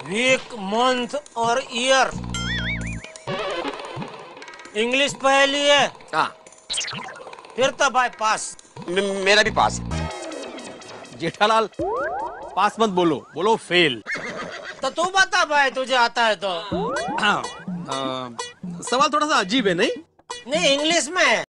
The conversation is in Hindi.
वीक, मंथ और ईयर। इंग्लिश पहेली है। हाँ। फिर तो भाई पास। मेरा भी पास। जेठालाल पास मत बोलो, बोलो फेल। तो तू बता भाई, तुझे आता है तो। हाँ, सवाल थोड़ा सा अजीब है नहीं? नहीं, इंग्लिश में है।